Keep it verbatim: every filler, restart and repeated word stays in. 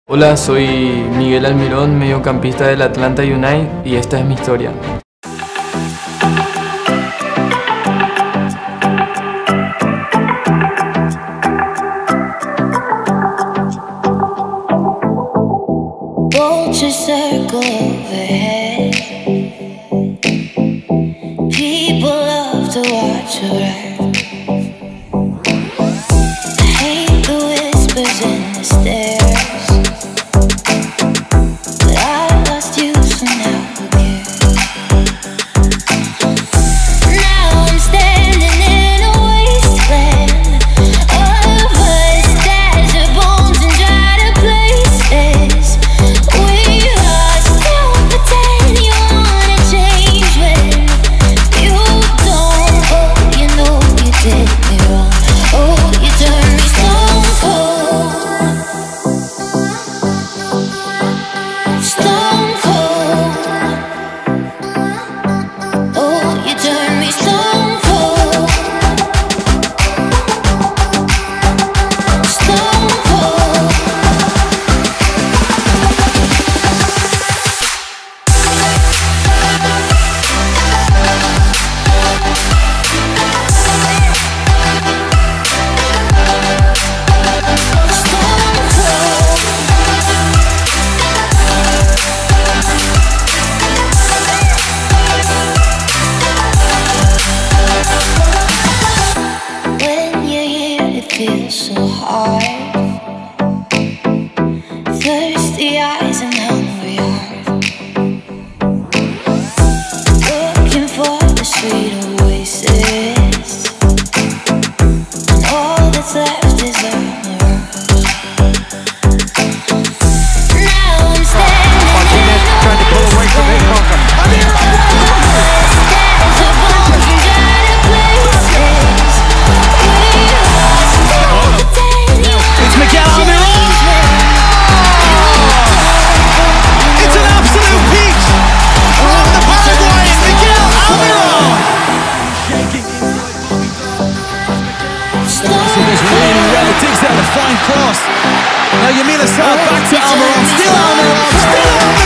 Hola, soy Miguel Almirón, mediocampista del Atlanta United, y esta es mi historia. Vultures circle overhead. People love to watch you ride. I hate the whispers in the stairs, but I lost you, so now who cares? Now I'm standing in a wasteland of us, desert bones and dried up places. We lost. Don't pretend you wanna change when you don't. Oh, you know you did me wrong. Oh, you turned me stone cold. Stone cold. Oh, you turned me stone cold. Stone cold. When you're here, it feels so hard. Thirsty eyes and hungry heart, looking for the sweet oasis, and all that's left is a mirage. Now I'm standing Martinez trying to pull away from it. It's Miguel Almirón! It's an absolute peach from the Paraguayan Miguel Almirón! This really well digs out a fine cross. Now Yamila Sarr back to Almirón. Still Almirón. Still Almirón.